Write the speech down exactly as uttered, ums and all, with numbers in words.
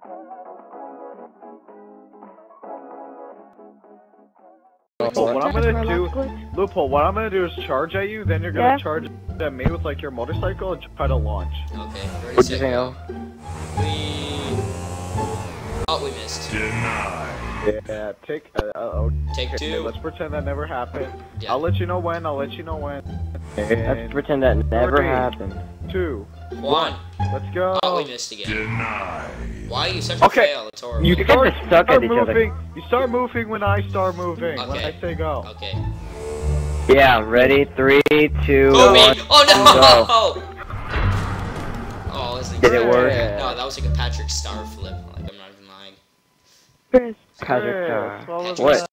Loophole, what I'm gonna do, Loophole, what I'm gonna do is charge at you, then you're gonna yeah. charge at me with like your motorcycle and try to launch. Okay, ready, set, go. We... Oh, we missed. Denied. Yeah, take, uh, uh, take okay, two. Let's pretend that never happened. Yeah. I'll let you know when, I'll let you know when. And let's pretend that never three, happened. Two, one. Let's go. Oh, we missed again. Denied. Why are you such a okay. fail? It's horrible. You guys are stuck at each moving. other. You start moving when I start moving. Okay. When I say go. Okay. Yeah, ready? Three, two, Moving. one. Oh no! Go. Oh, this is Did it work? No, that was like a Patrick Star flip. Like I'm not even lying. Patrick Star. Patrick What?